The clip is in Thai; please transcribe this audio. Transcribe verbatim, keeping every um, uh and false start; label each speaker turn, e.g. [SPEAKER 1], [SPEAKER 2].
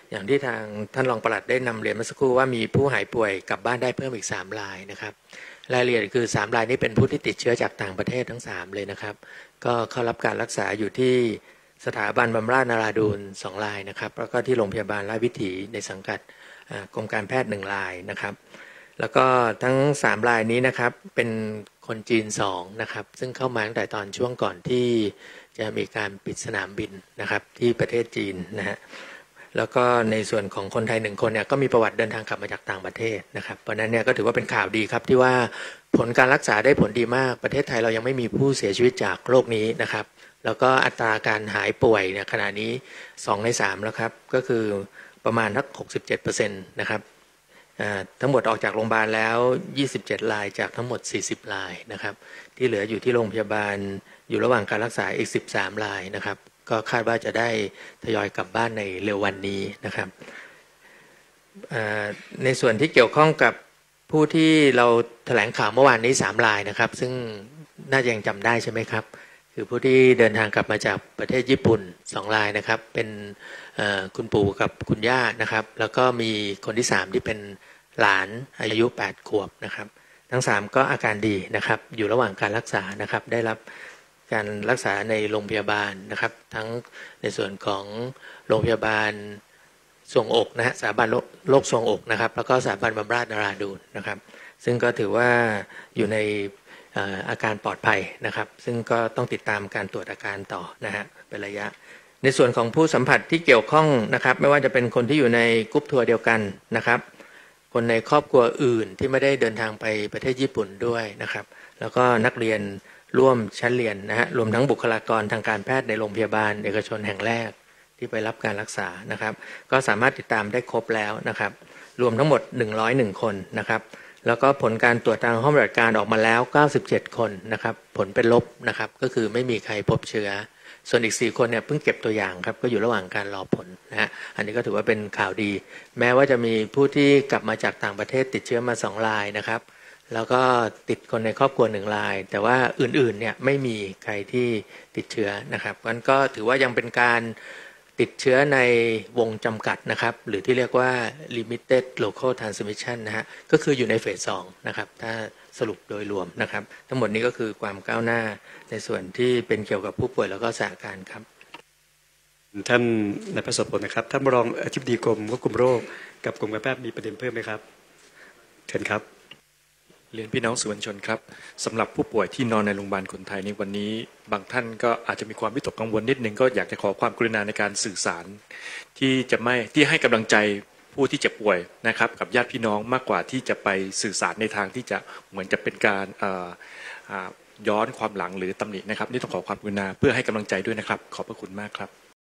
[SPEAKER 1] อย่างที่ทางท่านรองปลัดได้นำเรียนเมื่อสักครู่ว่ามีผู้หายป่วยกลับบ้านได้เพิ่มอีกสามรายนะครับรายละเอียดคือสามรายนี้เป็นผู้ที่ติดเชื้อจากต่างประเทศทั้งสามเลยนะครับก็เข้ารับการรักษาอยู่ที่สถาบันบำราศนราดูลสองรายนะครับแล้วก็ที่โรงพยาบาลราชวิถีในสังกัดกรมการแพทย์หนึ่งรายนะครับแล้วก็ทั้งสามรายนี้นะครับเป็นคนจีนสองนะครับซึ่งเข้ามาตั้งแต่ตอนช่วงก่อนที่จะมีการปิดสนามบินนะครับที่ประเทศจีนนะฮะแล้วก็ในส่วนของคนไทยหนึ่งคนเนี่ยก็มีประวัติเดินทางกลับมาจากต่างประเทศนะครับเพราะนั้นเนี่ยก็ถือว่าเป็นข่าวดีครับที่ว่าผลการรักษาได้ผลดีมากประเทศไทยเรายังไม่มีผู้เสียชีวิตจากโรคนี้นะครับแล้วก็อัตราการหายป่วยเนี่ยขณะนี้สองในสามแล้วครับก็คือประมาณทัก หกสิบเจ็ดเปอร์เซ็นต์ นะครับทั้งหมดออกจากโรงพยาบาลแล้วยี่สิบเจ็ดรายจากทั้งหมดสี่สิบรายนะครับที่เหลืออยู่ที่โรงพยาบาลอยู่ระหว่างการรักษาอีกสิบสามรายนะครับก็คาดว่าจะได้ทยอยกลับบ้านในเร็ววันนี้นะครับในส่วนที่เกี่ยวข้องกับผู้ที่เราแถลงข่าวเมื่อวานนี้สามรายนะครับซึ่งน่าจะยังจำได้ใช่ไหมครับคือผู้ที่เดินทางกลับมาจากประเทศญี่ปุ่นสองรายนะครับเป็นคุณปู่กับคุณย่านะครับแล้วก็มีคนที่สามที่เป็นหลานอายุแปดขวบนะครับทั้งสามก็อาการดีนะครับอยู่ระหว่างการรักษานะครับได้รับการรักษาในโรงพยาบาลนะครับทั้งในส่วนของโรงพยาบาลทรวงอกนะฮะสถาบันโรคทรวงอกนะครับแล้วก็สถาบันบำราศนราดูลนะครับซึ่งก็ถือว่าอยู่ในอาการปลอดภัยนะครับซึ่งก็ต้องติดตามการตรวจอาการต่อนะฮะเป็นระยะในส่วนของผู้สัมผัสที่เกี่ยวข้องนะครับไม่ว่าจะเป็นคนที่อยู่ในกรุ๊ปทัวร์เดียวกันนะครับคนในครอบครัวอื่นที่ไม่ได้เดินทางไปประเทศญี่ปุ่นด้วยนะครับแล้วก็นักเรียนร่วมชั้นเรียนนะฮะรวมทั้งบุคลากรทางการแพทย์ในโรงพยาบาลเอกชนแห่งแรกที่ไปรับการรักษานะครับก็สามารถติดตามได้ครบแล้วนะครับรวมทั้งหมดหนึ่งร้อยเอ็ดคนนะครับแล้วก็ผลการตรวจทางห้องปฏิบัติการออกมาแล้วเก้าสิบเจ็ดคนนะครับผลเป็นลบนะครับก็คือไม่มีใครพบเชื้อส่วนอีกสี่คนเนี่ยเพิ่งเก็บตัวอย่างครับก็อยู่ระหว่างการรอผลนะฮะอันนี้ก็ถือว่าเป็นข่าวดีแม้ว่าจะมีผู้ที่กลับมาจากต่างประเทศติดเชื้อมาสองรายนะครับแล้วก็ติดคนในครอบครัวหนึ่งรายแต่ว่าอื่นๆเนี่ยไม่มีใครที่ติดเชื้อนะครับงั้นก็ถือว่ายังเป็นการติดเชื้อในวงจำกัดนะครับหรือที่เรียกว่า limited local transmission นะฮะก็คืออยู่ในเฟสสองนะครับถ้าสรุปโดยรวมนะครับทั้งหมดนี้ก็คือความก้าวหน้าในส่วนที่เป็นเกี่ยวกับผู้ป่วยแล้วก็สถานการณ์ครับ
[SPEAKER 2] ท่านนายแพทย์โสพลนะครับท่านรองอธิบดีกรมควบคุมโรคกับกรมการแพทย์มีประเด็นเพิ่มไหมครับเชิญครับ
[SPEAKER 3] เรียนพี่น้องสื่อมวลชนครับสำหรับผู้ป่วยที่นอนในโรงพยาบาลคนไทยในวันนี้บางท่านก็อาจจะมีความวิตกกังวลนิดนึงก็อยากจะขอความกรุณาในการสื่อสารที่จะไม่ที่ให้กำลังใจผู้ที่เจ็บป่วยนะครับกับญาติพี่น้องมากกว่าที่จะไปสื่อสารในทางที่จะเหมือนจะเป็นการย้อนความหลังหรือตำหนินะครับนี่ต้องขอความกรุณาเพื่อให้กำลังใจด้วยนะครับขอบพระคุณมากครับ